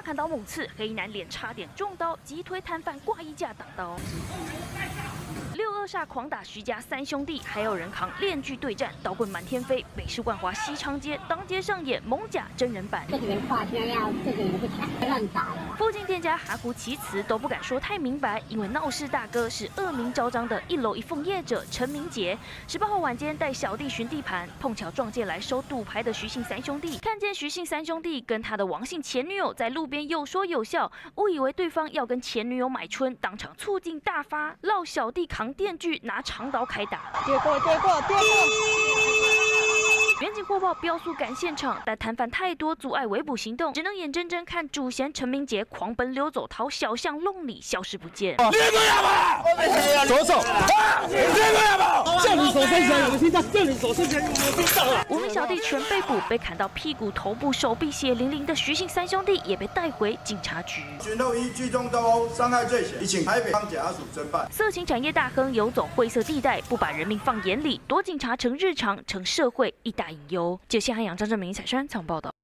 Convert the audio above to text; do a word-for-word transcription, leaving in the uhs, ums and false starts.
砍刀猛刺，黑衣男脸差点中刀，急推摊贩挂衣架挡刀。 六二煞狂打徐家三兄弟，还有人扛链锯对战，刀棍满天飞。北市万华西昌街当街上演猛甲真人版。 这个人画漂亮，这个人不强，乱打。 附近店家含糊其辞，都不敢说太明白，因为闹事大哥是恶名昭彰的一楼一凤业者陈明杰。十八号晚间带小弟巡地盘，碰巧撞见来收赌牌的徐姓三兄弟，看见徐姓三兄弟跟他的王姓前女友在路边有说有笑，误以为对方要跟前女友买春，当场醋劲大发，绕小弟扛电锯拿长刀开打。 跌过，跌过，跌过。 远警获报飙速赶现场，但摊贩太多阻碍围捕行动，只能眼睁睁看主嫌陈明杰狂奔溜走逃小巷弄里消失不见。 你这样吧，左手，你这样吧，叫你手伸起来有没有听到？叫你手伸起来有没有听到啊？ 五名小弟全被捕，被砍到屁股、头部、手臂血淋淋的徐姓三兄弟也被带回警察局。 寻透依聚众斗殴伤害罪嫌，已请台北方检察署侦办。 色情产业大亨游走灰色地带，不把人民放眼里，躲警察成日常，成社会一大隐忧。就新韩阳张正明、彩珊采访报道。